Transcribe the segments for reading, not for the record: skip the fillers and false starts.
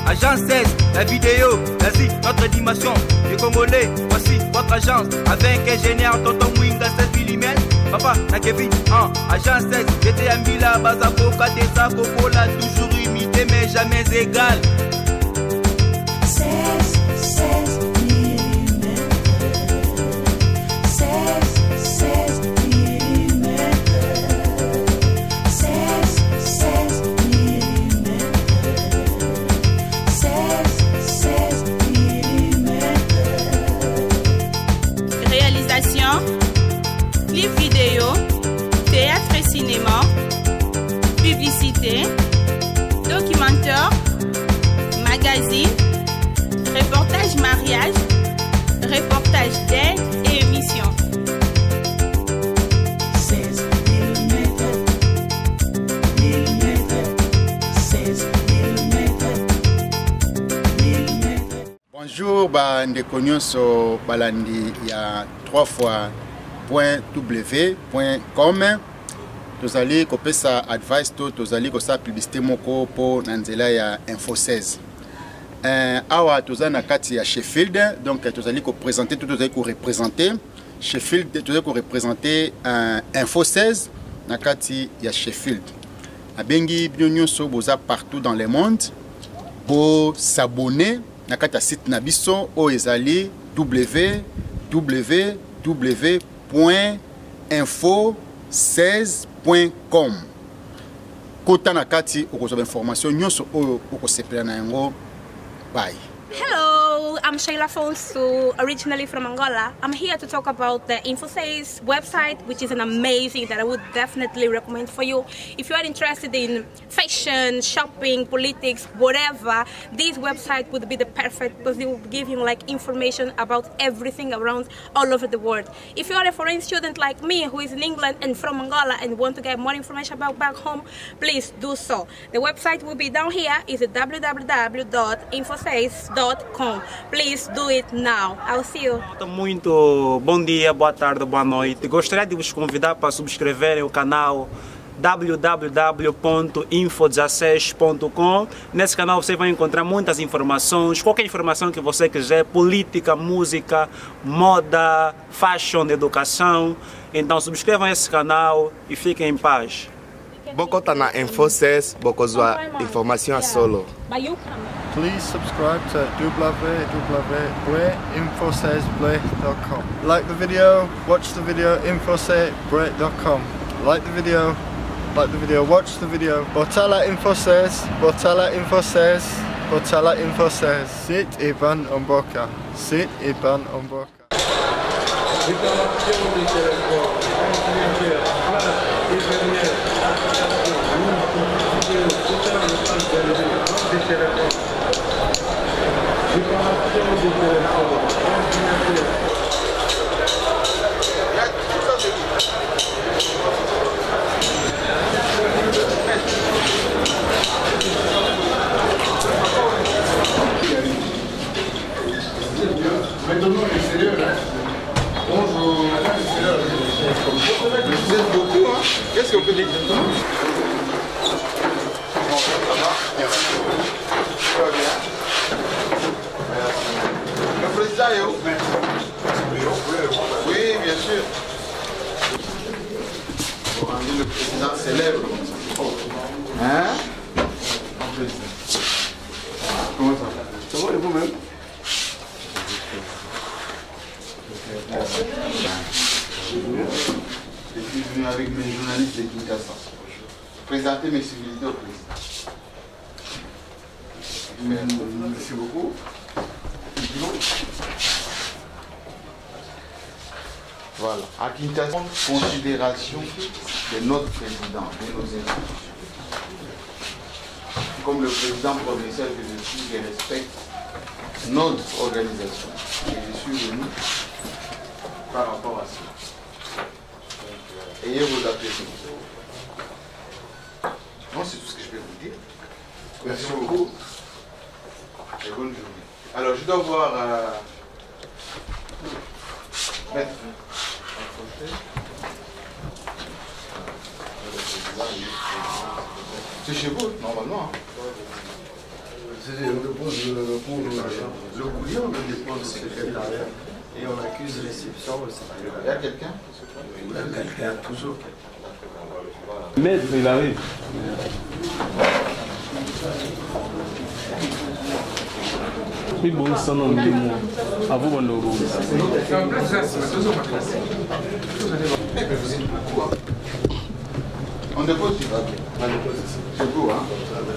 Agence 16, la vidéo, vas-y, notre animation. Les Congolais, voici votre agence. Avec ingénieur Tonton Mwinga 16 mm. Papa, na Kevin, Agence 16, j'étais à Mila, Bazako, Katesa, Kokola, toujours imité mais jamais égal. 16 mm. 16 mm. 16 mm. 16 mm. Réalisation, clip vidéo, théâtre et cinéma, publicité, documentaire, magazine, reportage mariage, reportage d'aide et émission. 16 mm. 16 mm. Bonjour, ndeko nyonso balandi ya 3fois.w.com. Tozali kopesa advice to tozali kosa publicité moko po na nzela ya Info 16. Awa tozali na kati ya Sheffield, donc tozali ko présenter tout tozali ko représenter Sheffield, tozali ko représenter Info 16 na kati ya Sheffield. Abengi bino nyonso boza partout dans le monde, bo s'abonner na kati ya site na biso o ezali www.info16.com. Kota na kati okozwa information nyonso oyo okosepela na yango. Bye. Hello, I'm Sheila Fonsu, originally from Angola. I'm here to talk about the Info6 website, which is an amazing that I would definitely recommend for you. If you are interested in fashion, shopping, politics, whatever, this website would be the perfect because it will give you like information about everything around all over the world. If you are a foreign student like me who is in England and from Angola and want to get more information about back home, please do so. The website will be down here. It's www.info6.com. Please do it now. I'll see you. Muito bom dia, boa tarde, boa noite. Gostaria de vos convidar para subscreverem o canal www.info16.com. Nesse canal você vai encontrar muitas informações, qualquer informação que você quiser, política, música, moda, fashion, educação. Então subscrevam esse canal e fiquem em paz. Bokota na Info6, bokozwa information solo. Please subscribe to www.info16.com. Like the video, watch the video, info16.com. Like the video, watch the video. Botala Info16, Botala Info16, Botala Info16. Sit Iban Omboka. Sit Iban Omboka. Bonjour. Vous êtes beaucoup, hein? Qu'est-ce qu'on peut dire? Le président est où? Oui, bien sûr. Pour rendre le président célèbre. Hein? Comment ça va? Ça va et vous-même? Je suis venu avec mes journalistes de Kinshasa. Présenter mes civilités au président. Merci beaucoup. Voilà. À Kinshasa, considération de notre président, de nos institutions. Comme le président provincial que je suis, je respecte notre organisation. Et je suis venu par rapport à ça. Ayez vos appréciations. Non, c'est tout ce que je peux vous dire. Merci beaucoup. Et bonne journée. Alors, je dois voir... Maître. C'est chez vous, normalement. Hein. On dépose pour le courrier, on le dépose au secrétariat et on accuse réception au secrétariat. Il y a quelqu'un? Il y a quelqu'un, toujours. Maître, il arrive. Oui, bon, ça non, à vous, mon logo. On dépose ici. C'est vous, hein?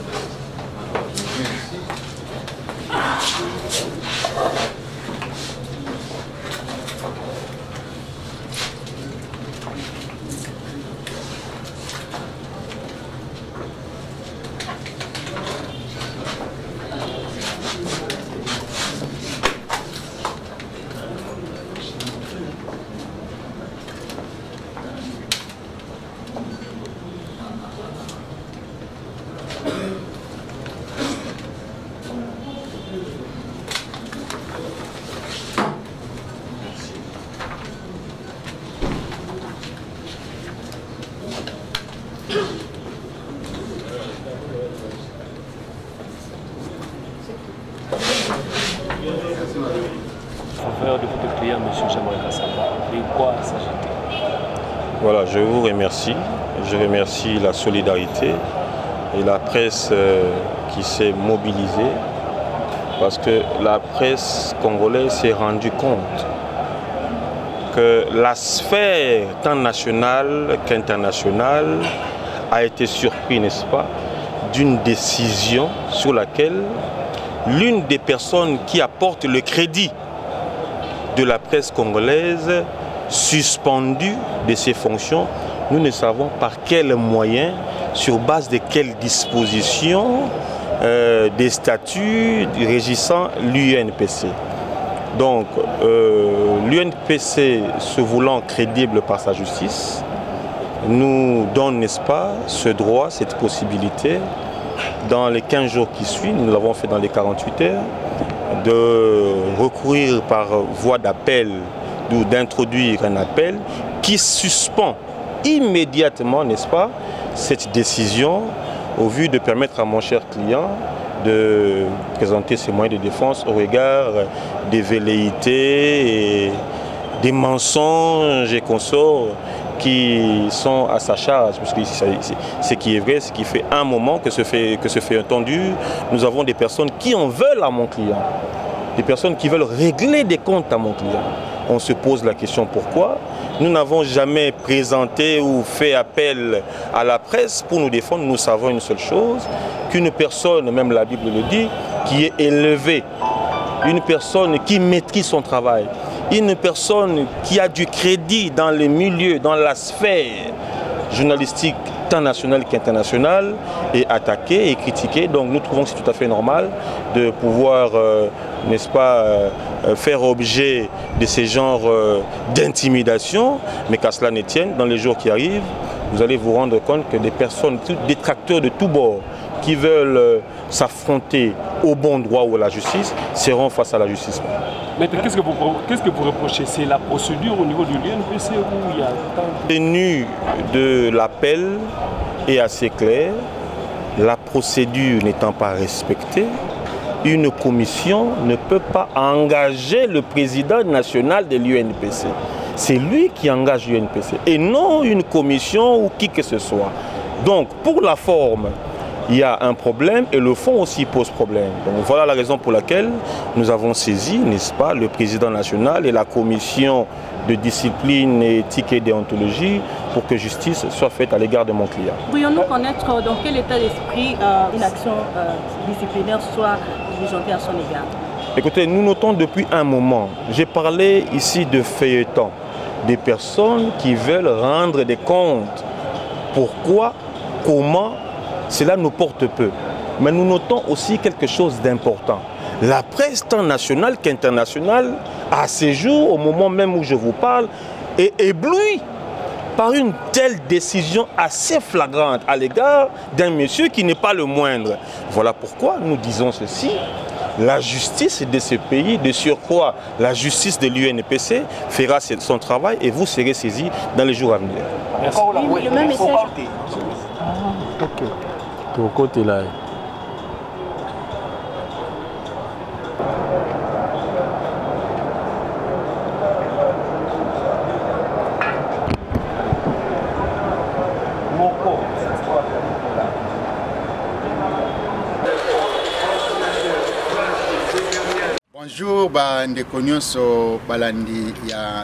Faveur de votre client, M. J'aimerais savoir de quoi s'agit-il? Voilà, je vous remercie. Je remercie la solidarité et la presse qui s'est mobilisée parce que la presse congolaise s'est rendue compte que la sphère tant nationale qu'internationale a été surprise, n'est-ce pas, d'une décision sur laquelle l'une des personnes qui apporte le crédit de la presse congolaise suspendue de ses fonctions, nous ne savons par quels moyens, sur base de quelles dispositions des statuts régissant l'UNPC. Donc l'UNPC, se voulant crédible par sa justice, nous donne, n'est-ce pas, ce droit, cette possibilité, dans les 15 jours qui suivent, nous l'avons fait dans les 48 heures, de recourir par voie d'appel ou d'introduire un appel qui suspend immédiatement, n'est-ce pas, cette décision au vu de permettre à mon cher client de présenter ses moyens de défense au regard des velléités et des mensonges et consorts qui sont à sa charge, parce que ce qui est vrai, ce qui fait un moment que ce fait entendu, nous avons des personnes qui en veulent à mon client, des personnes qui veulent régler des comptes à mon client. On se pose la question pourquoi nous n'avons jamais présenté ou fait appel à la presse pour nous défendre. Nous savons une seule chose, qu'une personne, même la Bible le dit, qui est élevée, une personne qui maîtrise son travail, une personne qui a du crédit dans les milieux, dans la sphère journalistique tant nationale qu'internationale, est attaquée et critiquée. Donc nous trouvons que c'est tout à fait normal de pouvoir, n'est-ce pas, faire objet de ces genres d'intimidation, mais qu'à cela ne tienne, dans les jours qui arrivent, vous allez vous rendre compte que des personnes, des détracteurs de tous bords, qui veulent s'affronter au bon droit ou à la justice, seront face à la justice. Mais qu'est-ce que vous reprochez? C'est la procédure au niveau de l'UNPC où il y a tant de... Tenu de l'appel est assez clair, la procédure n'étant pas respectée, une commission ne peut pas engager le président national de l'UNPC. C'est lui qui engage l'UNPC et non une commission ou qui que ce soit. Donc pour la forme, il y a un problème et le fond aussi pose problème. Donc voilà la raison pour laquelle nous avons saisi, n'est-ce pas, le président national et la commission de discipline, éthique et déontologie pour que justice soit faite à l'égard de mon client. Pourrions-nous connaître dans quel état d'esprit une action disciplinaire soit diligentée à son égard? Écoutez, nous notons depuis un moment, j'ai parlé ici de feuilletons, des personnes qui veulent rendre des comptes. Pourquoi, comment, cela nous porte peu. Mais nous notons aussi quelque chose d'important. La presse tant nationale qu'internationale, à ces jours, au moment même où je vous parle, est éblouie par une telle décision assez flagrante à l'égard d'un monsieur qui n'est pas le moindre. Voilà pourquoi nous disons ceci. La justice de ce pays, de surcroît, la justice de l'UNPC fera son travail et vous serez saisis dans les jours à venir. Merci. Oui, le même message. Ok. Ton côté là. Bonjour, ndeko nyonso balandi ya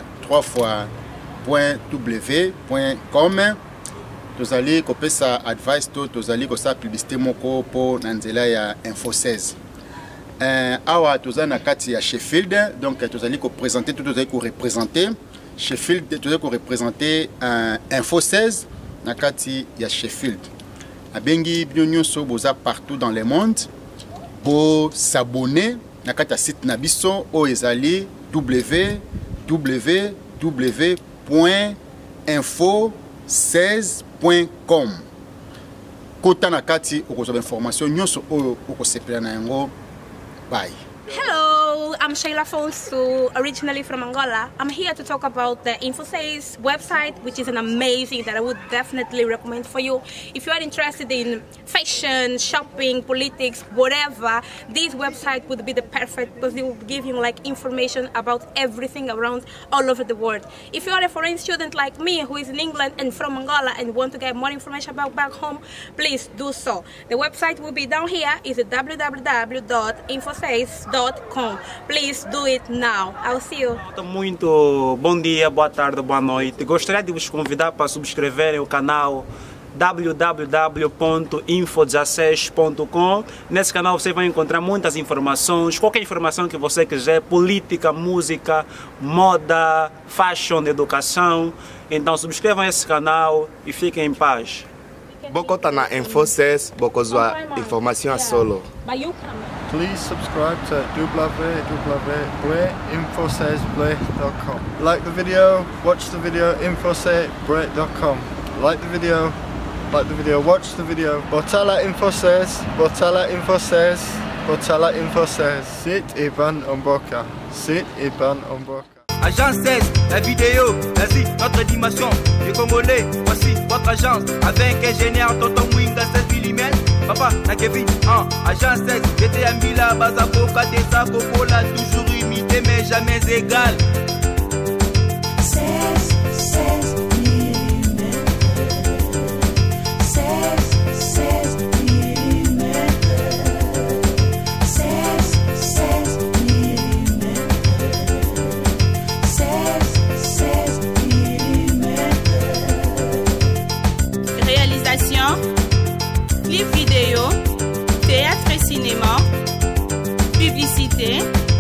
3fois.w.com. Tozali kopesa advice to tozali kosa publicité moko po na nzela ya Info 16. Awa tozali na kati ya Sheffield, donc tozali ko présenter tout tozali ko représenter Sheffield, tozali ko représenter Info 16 na kati ya Sheffield. Abengi bino nyonso boza partout dans le monde pour s'abonner na kati ya site na biso o ezali www.info16.com. Kota na kati okozwa information nyonso oyo okosepela na yango. Bye. Hello, I'm Sheila Fonsu, originally from Angola. I'm here to talk about the InfoSays website, which is an amazing that I would definitely recommend for you. If you are interested in fashion, shopping, politics, whatever, this website would be the perfect because it will give you like information about everything around all over the world. If you are a foreign student like me who is in England and from Angola and want to get more information about back home, please do so. The website will be down here. It's www.infosays.com. Please do it now. I'll see you. Muito bom dia, boa tarde, boa noite. Gostaria de vos convidar para subscreverem o canal www.info16.com. Nesse canal você vai encontrar muitas informações, qualquer informação que você quiser, política, música, moda, fashion, educação. Então subscrevam esse canal e fiquem em paz. Boko tá na Info 16, boko zwa informação a solo. Please subscribe to www.info16.com. Like the video, watch the video, info16.com. Like the video, watch the video. Botala Info16, Botala Info16, Botala Info16. Sit Iban Omboka, Sit Iban Omboka. Agence 16, la vidéo, vas-y, notre dimension. Les Congolais, voici votre agence. Avec ingénieur Tonton Mwinga 16 mm. Papa, na Kevin, agence 16. J'étais à Mila, Bazako, Katesa, Kokola, toujours imité mais jamais égal. 16 mm. 16 mm. 16 mm. 16 mm. Réalisation, clip vidéo, théâtre et cinéma, publicité,